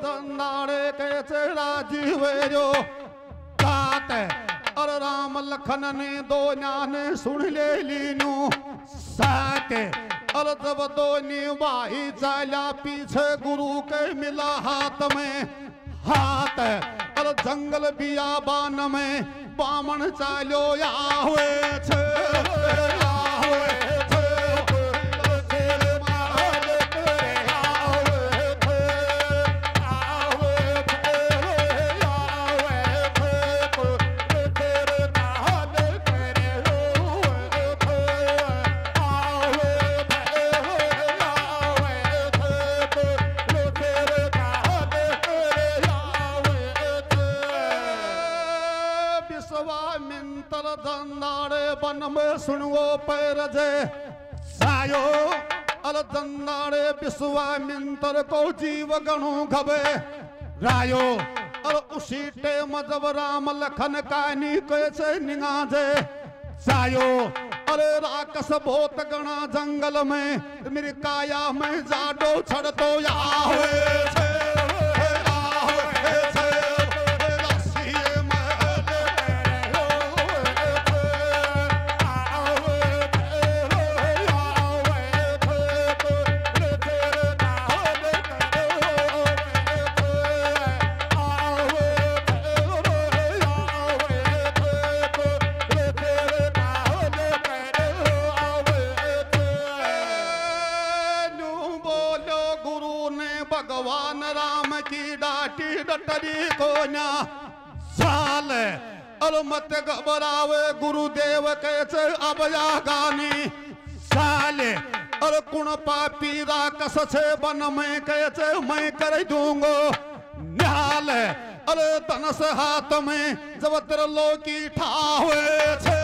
जंदाड़े के राजीव जो तात और राम लखन ने दो न्याने सुन ले लीनू साथ और जब दो निवाही चाला पीछे गुरु के मिला हाथ में हाथ और जंगल बियाबान में बामन चालो या हुए छे सुनो पैर जे सायो अल जंदाड़े विश्वामित्र को जीव गणु घबे रायो और उसी टेम जब राम लखन कानी कैसे निगाजे सायो अरे राक्षस बहुत गणा जंगल में मेरी काया में जाडो छड़ तो या हुए को ना साल और मत घबरावे गुरुदेव कैसे अब या गानी साल और कुण पापी राक्षस से वन में कैसे मैं कर दूंगो निहाल और धनस हाथ में जब तेरे लोकी ठावे छे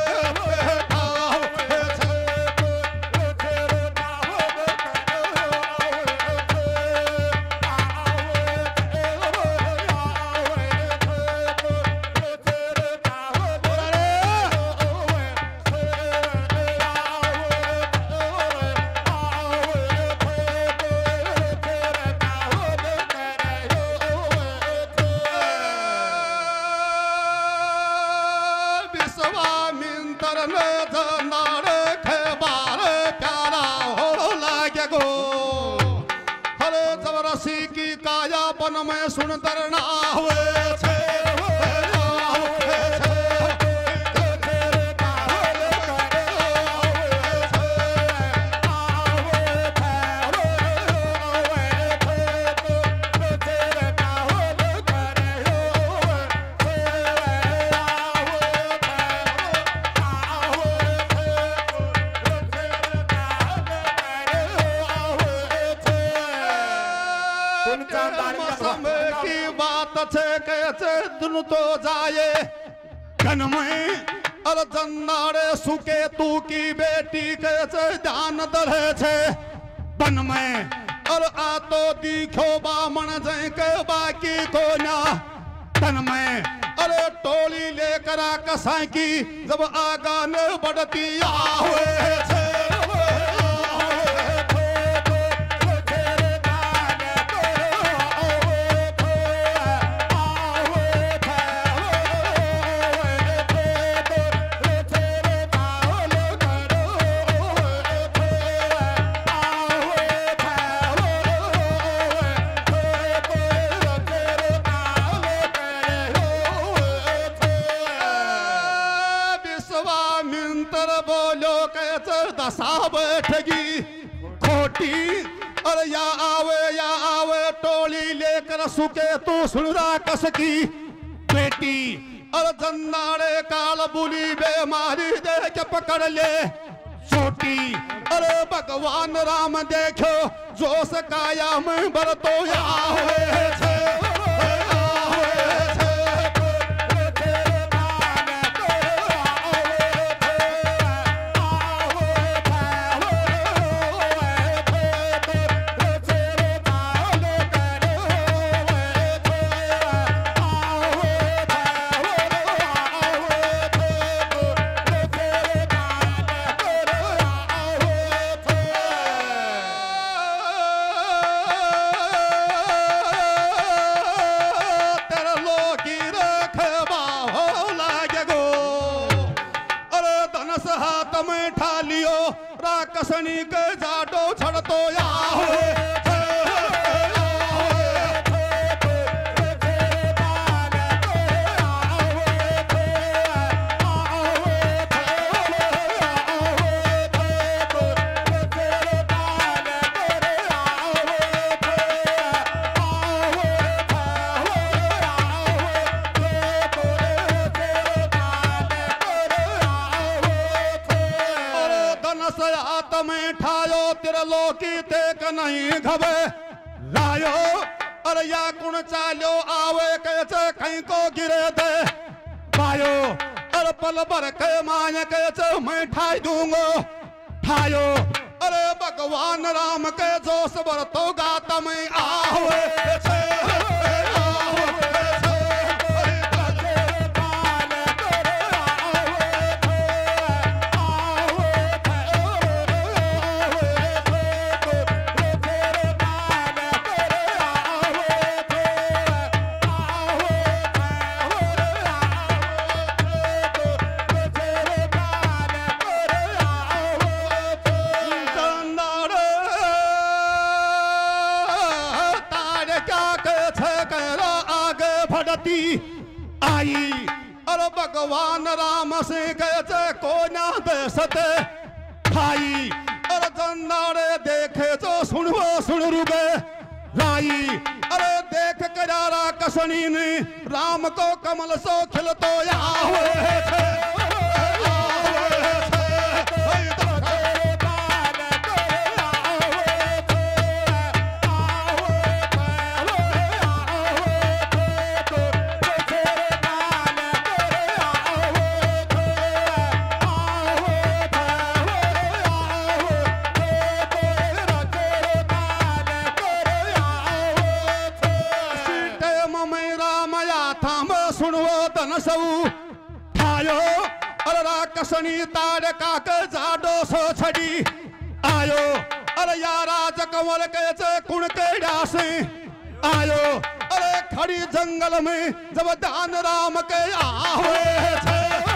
में सुनतर ना हुए छे तो जाए घन में और जंदाड़े सुके तू की बेटी कैसे ध्यान दले छे बन में और आ तो दिखो बामण जय के बाकी को ना तन में अरे टोली लेकर आ कसा की जब आगान बढ़ती हुए छे खोटी और या आवे टोली लेकर सुके तू सुन राक्षस की बेटी और जंदाड़े काल बुली बेमारी दे के पकड़ ले छोटी अरे भगवान राम देखो जोश काया में बरतो या हुए छे कसनी के जाडो छड़तो आवे में ठायो तिरलोकी तेक नहीं घबे रायो अरे या कुण चालो आवे कैसे कहीं को गिरे दे बायो अरे पल भर के मान कैसे मैं ठाई दूंगो ठायो अरे भगवान राम के जोश बर तो गाता में आवे आई अरे भगवान राम से कैसे को ना दे सते भाई अरे जन्नारे देखे तो सुनवो सुन रुगे राई अरे देख करारा कसनी ने राम को कमल सो खिलतो आवे थे ठायो अरे कसनी ताड़ काक जाडो सो छड़ी आयो अरे यारा जकमल के कुण के डासे आयो अरे खड़ी जंगल में जब दान राम के आवे थे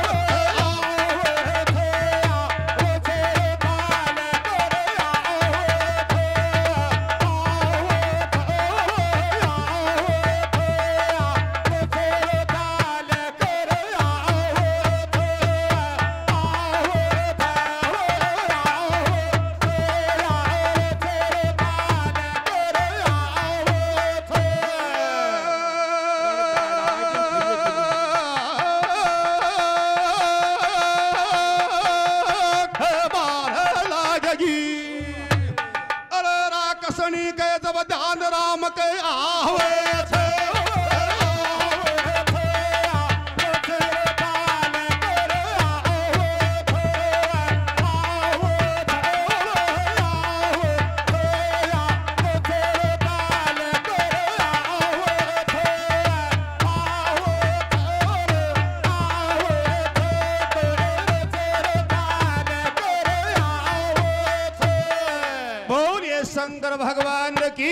शंकर भगवान की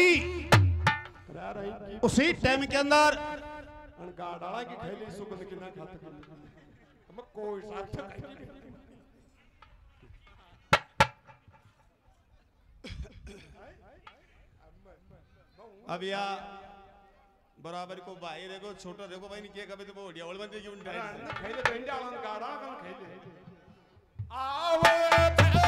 उसी टाइम के अंदर गाड़ा की थैली सुगंध की ना खाते हम कोई साथ अब या बराबर को भाई देखो छोटा देखो भाई नहीं किया कभी तो बढ़िया और बंदे क्यों डायरेक्ट खेले बेंडा वाला गाड़ा का खेले आवे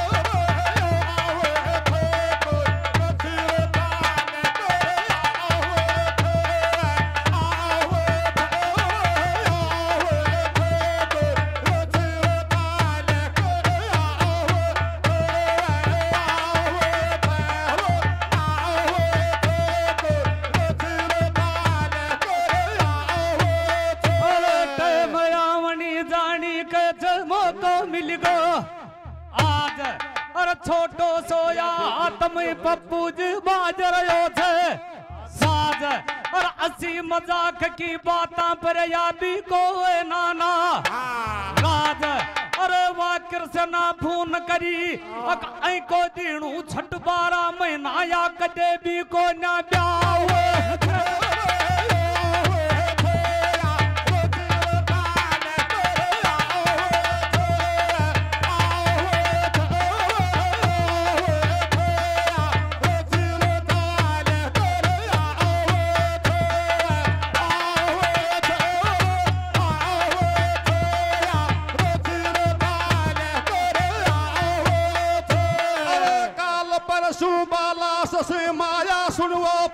छोटो सोया तुम पप्पू जी बाज रहे थे साज और असी मजाक की बातां पर यादी को नाना राज अरे वाह कृष्णा फोन करी अक को दीणू छठ 12 महीना या कदे भी को ना ब्याह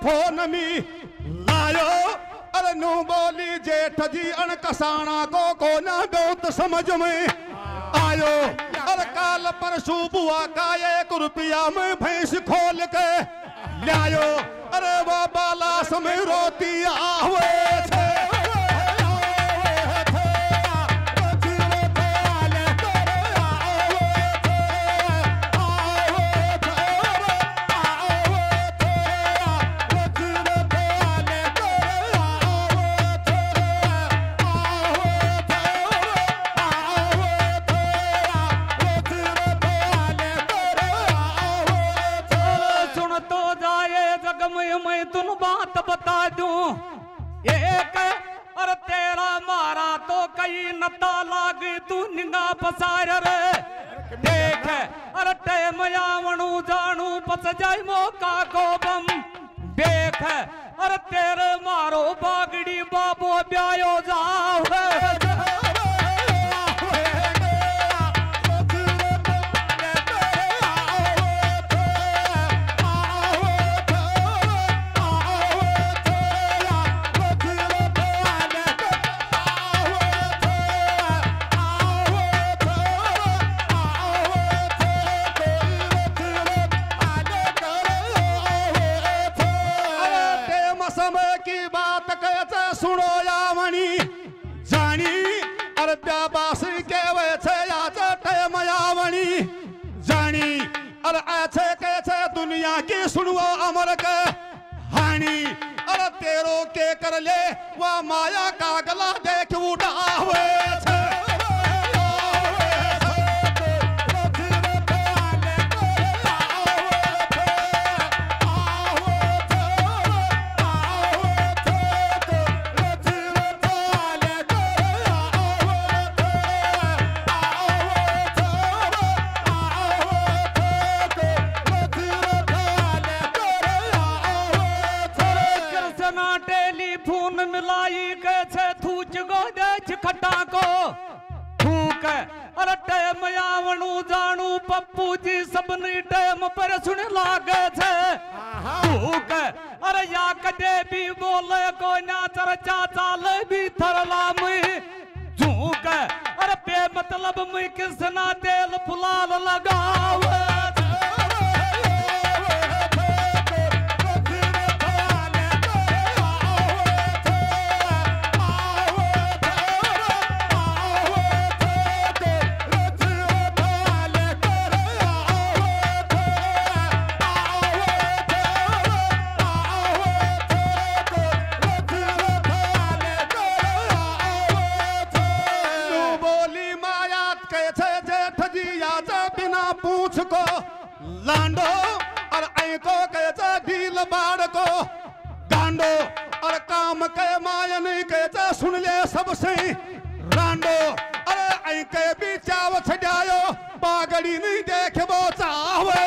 फोन में लायो अरे नू बोली जेठ जी अणकसाना को ना बहुत समझ में आयो अरे काल परसू बुआ का 1 रुपया में भैंस खोल के लायो अरे वो बाला समय रोती आवे छे मैं तुन बात बता दूं एक अरे तेरा मारा तो कई नता लागे तू निगा पसार रे देख अरे टाइम आवणू जानू पस जाय मौका को बम देख अरे तेरे मारो बागड़ी बाबो ब्यायो जाओ सुनो यावणी जानी अरे बास के वैसे आज टाइम यावणी जानी अरे ऐसे कैसे दुनिया की सुनो अमर के हानी अरे तेरो के कर ले वह माया का गला देख उड़ा हुए टेलीफोन मिलाई कैसे थूच गो देख खटा को थूक अरे टाइम आवणू जानू पप्पू जी सबनी टाइम पर सुन लागे छे थूक अरे या कदे भी बोले को ना चर्चा चाल भी थरला में झूक अरे बे मतलब में किसना तेल फुलाल लगाव पूछ को लांडो और ऐको कैसे ढील बाड़ को गांडो और काम के मायन कैसे सुन ले सबसे रांडो अरे ऐके भी चाव छड़ायो पागड़ी नहीं देख वो चावे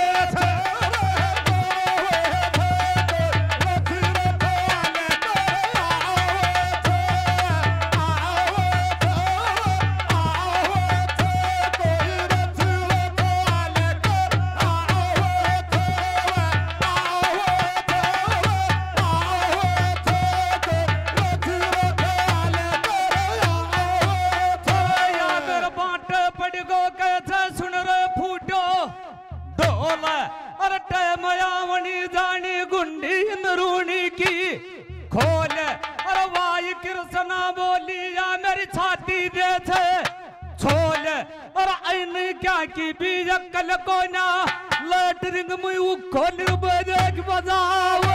अरे टाइम आवणी जानी गुंडी नरूणी की खोल अरे वाई कृष्णा बोली या मेरी छाती दे छे छोल अरे ऐन क्या की भी अक्कल को ना लटरिंग में वो खोल बजे बजाओ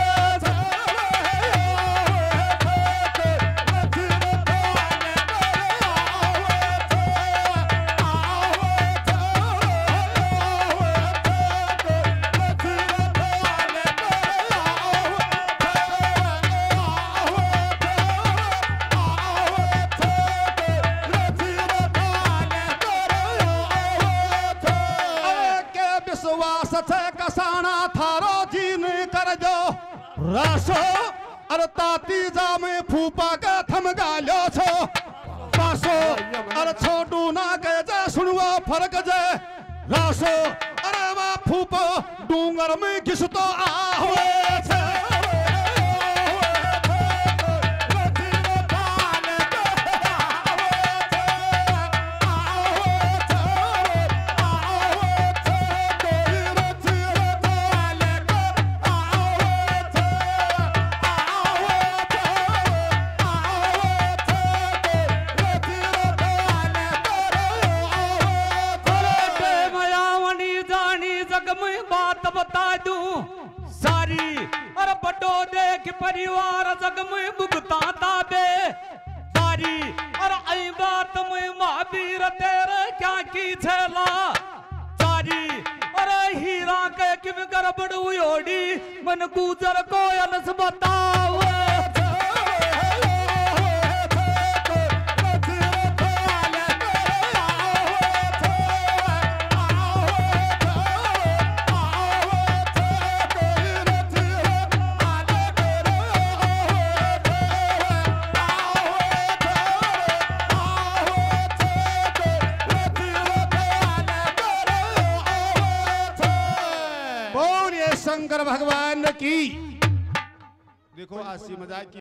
कसाना थारो जीन कर जो रासो अरे ताती जा में फूपा के थम गालो छो पासो अरे छोटू ना के जा सुनवा फर्क जे रासो अरे वा फूपो डूंगर में घिसतो आवे छे परिवार जग में भुगता दाबे तारी और आई बात में महावीर तेरे क्या की छला तारी और हीरा के किम गड़बड़ उयोड़ी मन गुजर को अनस बताओ शंकर भगवान की। देखो आशी मजाक की